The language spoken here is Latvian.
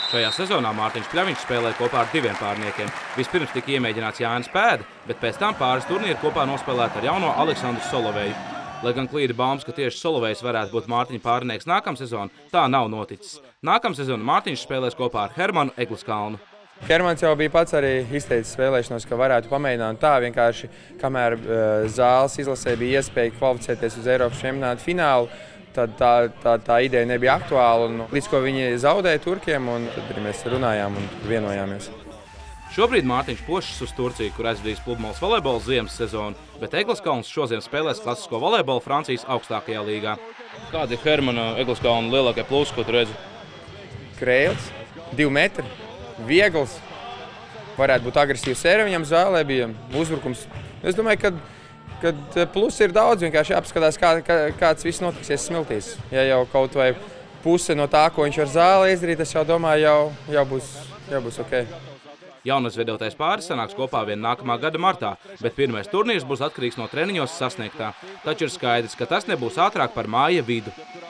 Šajā sezonā Mārtiņš Pļaviņš spēlēja kopā ar 2 pārniekiem. Vispirms tika iemēģināts Jānis Pēda, bet pēc tam pāris turnīri kopā nospēlēt ar jauno Aleksandru Soloveju. Lai gan klīda baumas, ka tieši Solovejs varētu būt Mārtiņa pārnieks nākamsezon, tā nav noticis. Nākamsezon Mārtiņš spēlēs kopā ar Hermanu Egliskalnu. Hermans jau bija pats arī izteicis vēlēšanos, ka varētu pamēģināt tā vienkārši, kamēr Zāles izlasē bija iespēja kvalificēties uz Eiropas čempionāta finālu, tad tā ideja nebija aktuāla. Līdz ko viņi zaudēja turkiem, un tad arī mēs runājām un vienojāmies. Šobrīd Mārtiņš pošas uz Turciju, kur aizvadīs pludmales volejbola ziemas sezonu, bet Egliskalns šodien spēlēs klasisko volejbolu Francijas augstākajā līgā. Kādi ir Hermana Egliskalna lielākie plusi, ko tu redzi? Krēls, 2 metri, viegls, varētu būt agresīvs sērija, viņam zālē bija uzbrukums. Es domāju, ka plusi ir daudz, vienkārši jāpaskatās, kāds viss notiksies smiltīs. Ja jau kaut vai puse no tā, ko viņš var zālē izdarīt, es jau domāju, jau būs ok. Jaunizveidotais pāris sanāks kopā vien nākamā gada martā, bet pirmais turnīrs būs atkarīgs no treniņos sasniegtā. Taču ir skaidrs, ka tas nebūs ātrāk par māja vidu.